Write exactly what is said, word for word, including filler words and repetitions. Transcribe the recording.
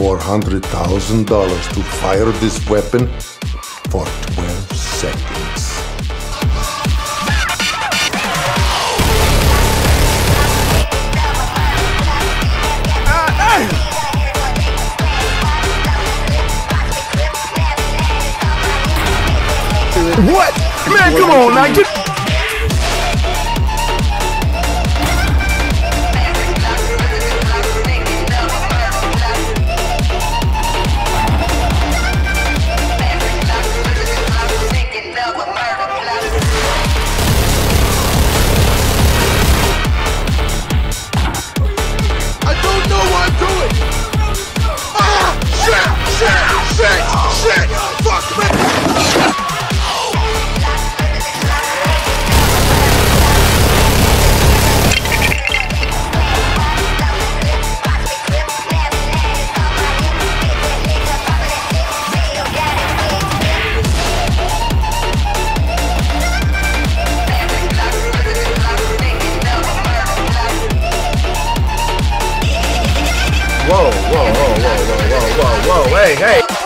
four hundred thousand dollars to fire this weapon for twelve seconds. What? Man, come on now, get... I don't know what I'm doing! Ah! Shit! Shit! Shit! Shit! Fuck me! Whoa, whoa, whoa, whoa, whoa, whoa, whoa, whoa, hey, hey!